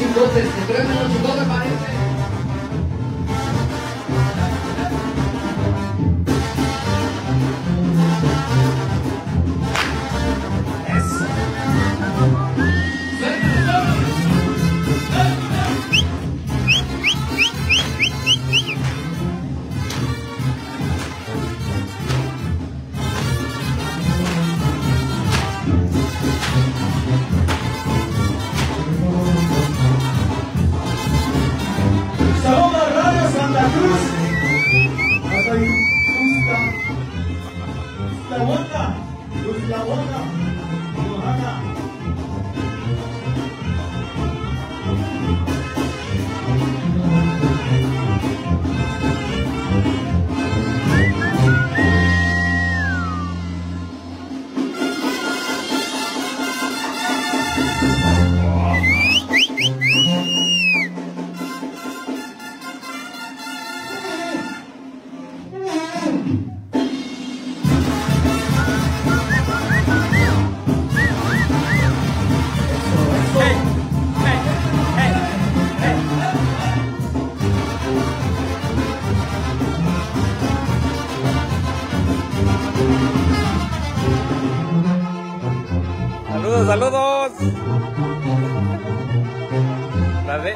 chingotes, que truenen los chingotes, parece. Saludos. Dale.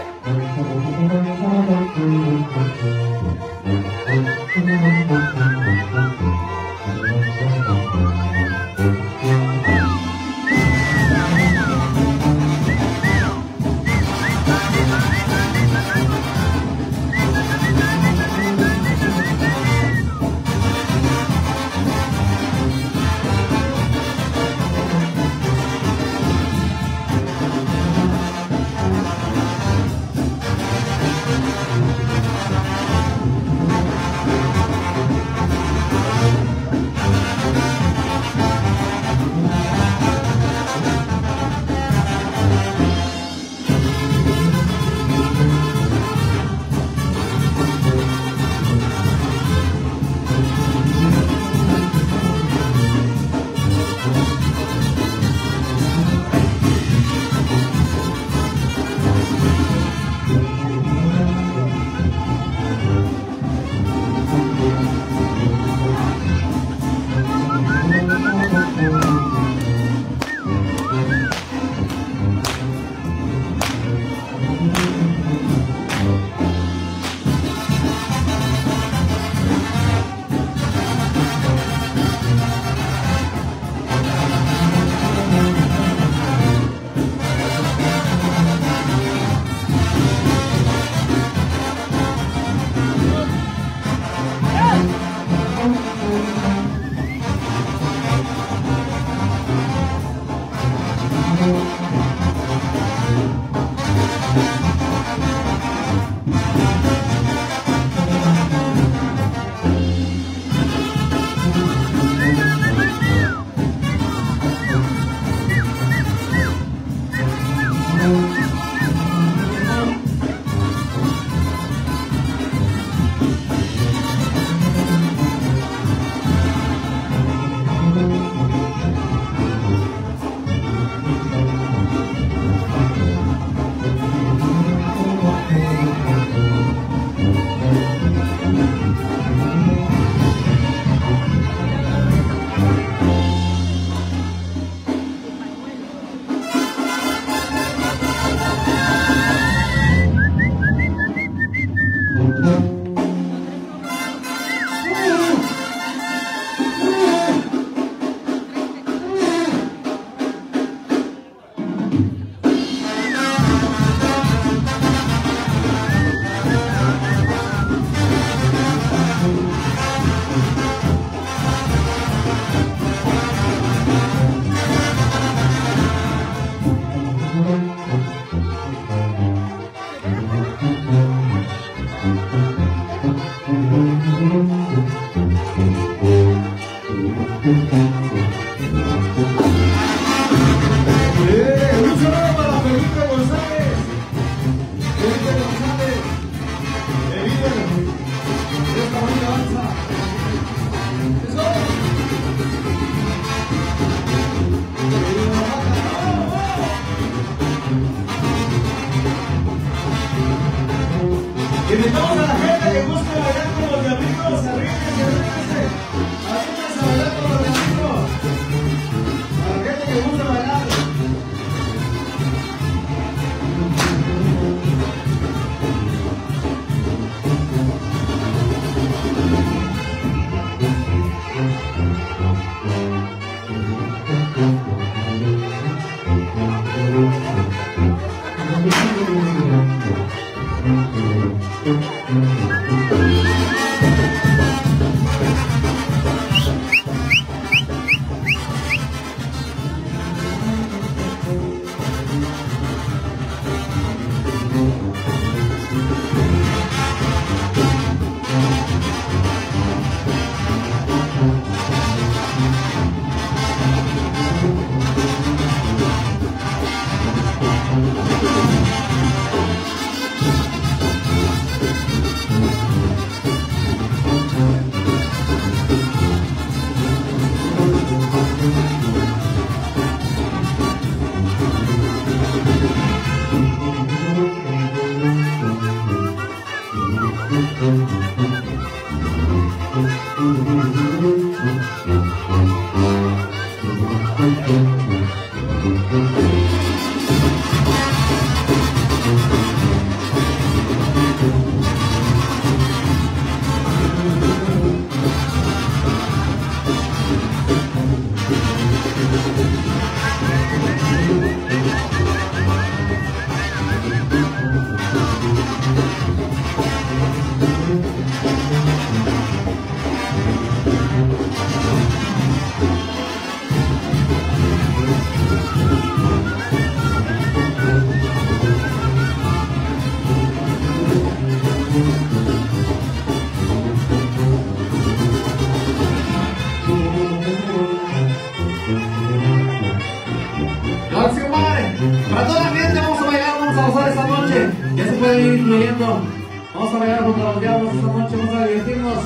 Vamos a bailar junto a los diablos esta noche, vamos a divertirnos.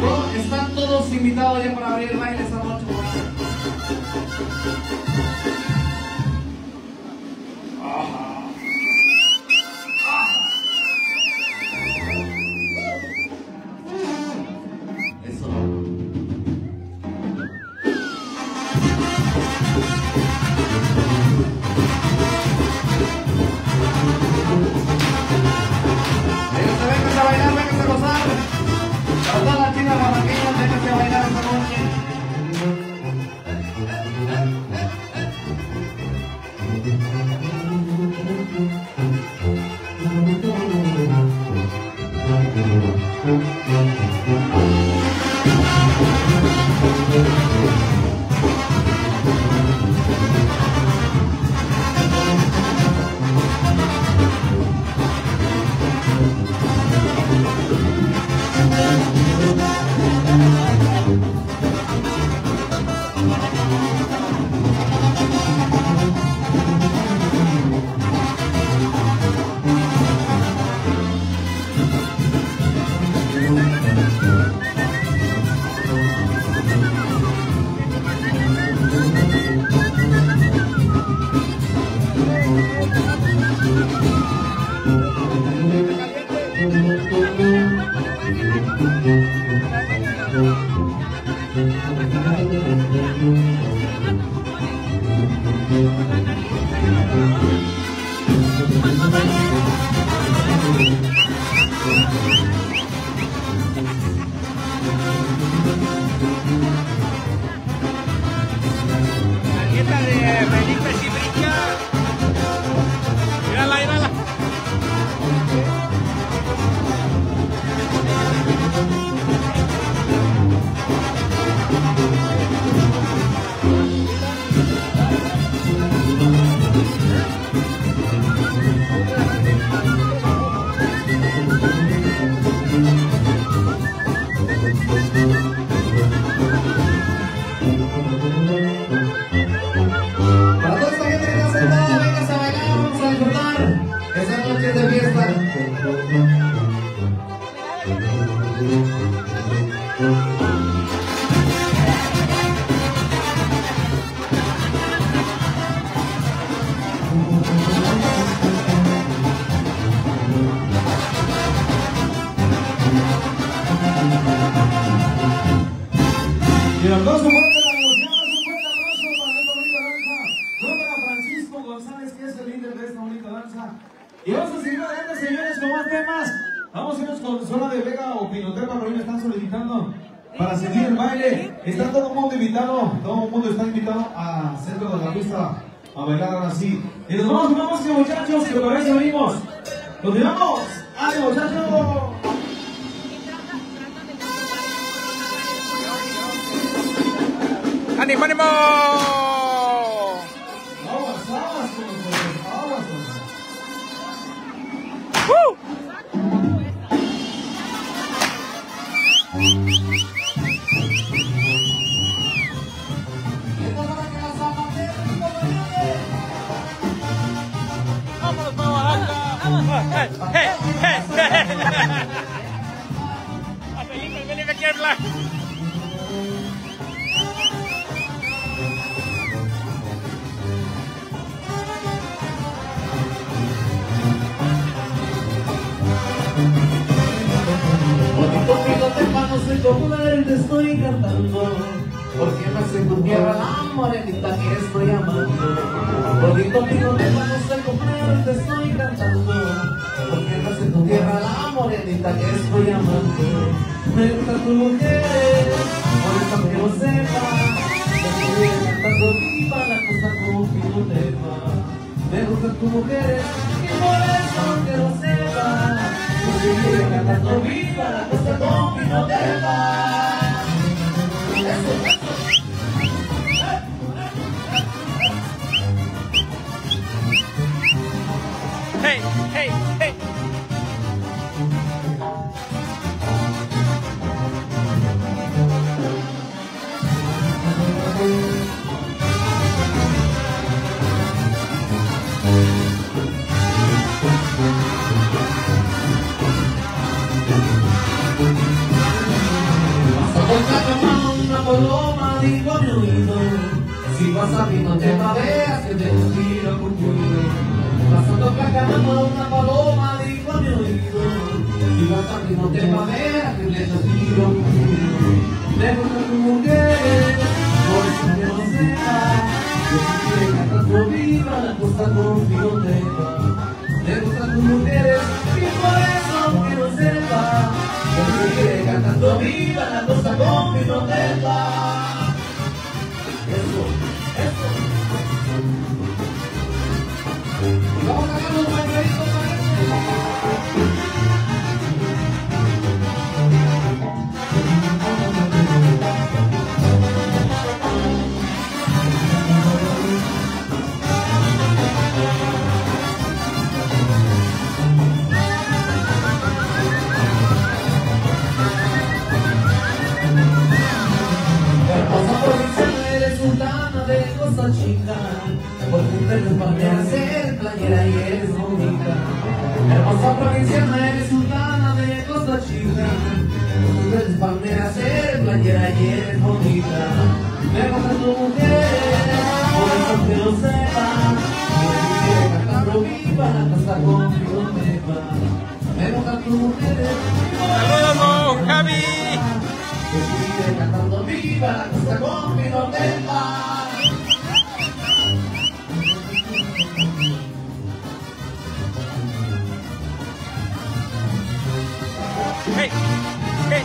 Están todos invitados ya para abrir el baile esta noche. Y vamos a seguir adelante, señores, con más temas. Vamos a irnos con Zona de Vega o Pinotepa, por ahí me están solicitando. para seguir el baile. Está todo el mundo invitado, todo el mundo está invitado al centro de la pista a bailar ahora sí. Y nos vamos con una música, muchachos, que por eso venimos. Continuamos. ¡Ánimo, muchachos! ¡Ánimo, ánimo! Aguas con nosotros, aguas con nosotros. ¡Vámonos para Oaxaca! ¡Hey, hey, hey! ¡A Felipe quiere hablar! No sé cómo te estoy cantando, porque nace en tu tierra la morenita que estoy amando. Bonito pico de pan, no sé cómo te estoy cantando, porque nace en tu tierra la morenita que estoy amando. Me gusta tu mujer, por eso que lo sepa, yo estoy cantando viva la cosa como Pinotepa. Me gusta tu mujer, y por eso que lo sepa, yo seguiré cantando viva la cosa como Pinotepa. ¡Hey, hey, hey! Una paloma dijo a mi oído, si vas a Pinotepa veas que te tiro con cuido. Pasando Cacamama una paloma dijo a mi oído, si vas a Pinotepa veas que te tiro con cuido. Me gusta tu mujer, por eso que no sepa, yo quisiera cantando viva la costa con Pinotepa. Me gustan tus mujeres y por eso que no sepa, yo seguiré cantando viva la costa con Pinotepa. Eso, eso. Y vamos a sacar los bailaritos también. Chica, por tu pelo para ser playera y eres bonita. Hermosa provinciana, eres sultana de Costa Chica. Por tu pelo para ser playera y eres bonita. Me gusta tu mujer, por eso que lo sepa. Yo seguiré cantando viva la costa con Pinotepa. Me gusta tu mujer, ¡Saludos, Javi! yo seguiré cantando viva la costa con Pinotepa. ¡Hey! ¡Hey!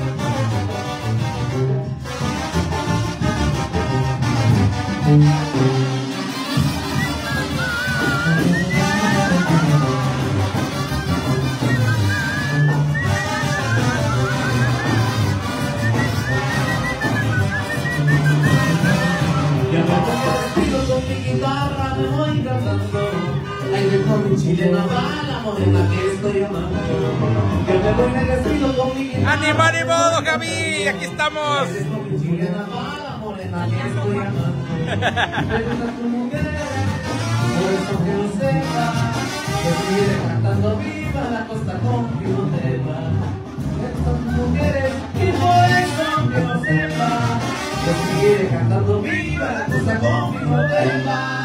Ya me pongo con mi guitarra, me voy cantando. Ay, dejo mi chilena para la morena que estoy amando. Ya me voy vestido con mi guitarra. ¡Ánimo, ánimo, Javi! ¡Aquí estamos! Dejo mi chilena para la morena que estoy amando. Me gusta tu mujer, por eso que lo sepa. Yo seguiré cantando viva la costa con Pinotepa. Me gustan tus mujeres y por eso que lo sepa. Yo seguiré cantando viva la costa con Pinotepa.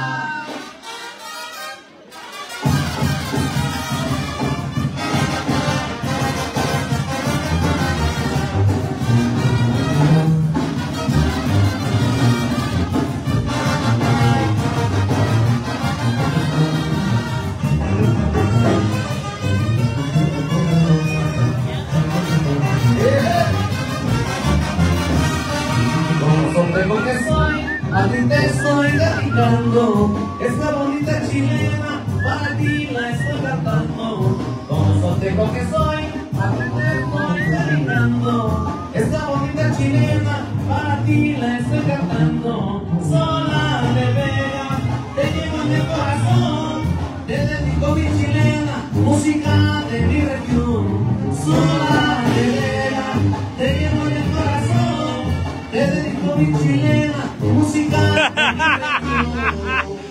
zorrego que soy, a ti te estoy dedicando. Esta bonita chilena, para ti la estoy cantando. Como zorrego que soy, a ti te estoy dedicando. Esta bonita chilena, para ti la estoy cantando. Sola de veras, te llevo en el corazón. Te dedico mi chilena, música de mi región. Sola de veras, te llevo en el corazón. Te dedico mi chilena, música de mi región.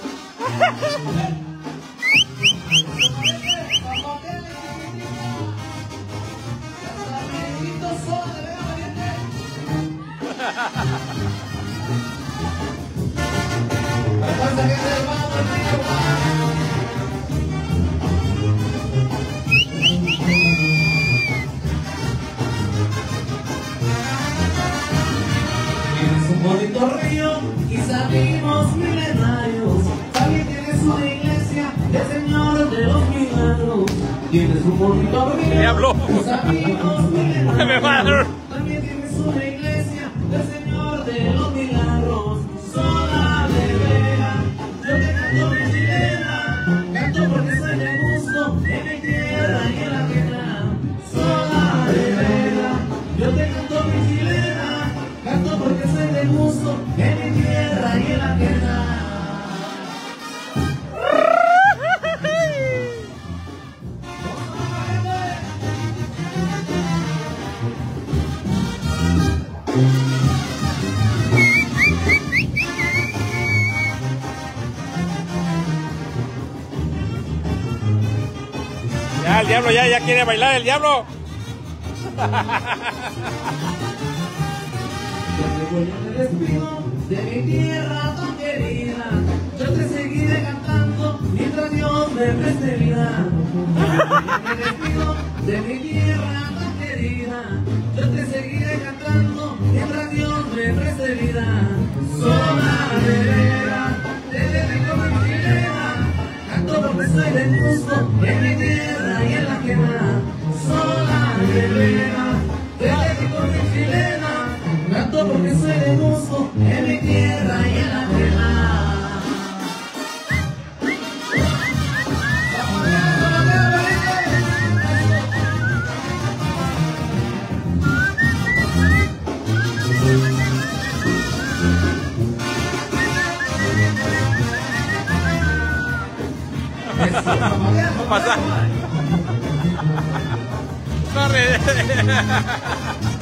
Tienes un bonito río y salimos milenarios. También tienes una iglesia, el Señor de los milagros. Tienes un bonito río Diablo. y salimos milenarios. Me va a dar. También tienes una iglesia, el Señor de los milagros. Sola de veras, yo te canto mi chilena. Canto porque soy de gusto en mi tierra y en la tierra. Sola de veras, yo te canto mi chilena. Canto porque soy de gusto en mi tierra y en la tierra. Ya, el diablo ya quiere bailar, el diablo. Yo me despido de mi tierra tan querida. Yo te seguiré cantando mientras Dios me preste vida. Yo me despido de mi tierra tan querida. Yo te seguiré cantando mientras Dios me preste vida. Sola de veras, te dedico mi chilena. Canto porque soy de gusto en mi tierra y en la quema. Sola de veras, te dedico mi chilena. Canto porque soy de gusto en mi tierra y en la tierra. Pasa. Corre.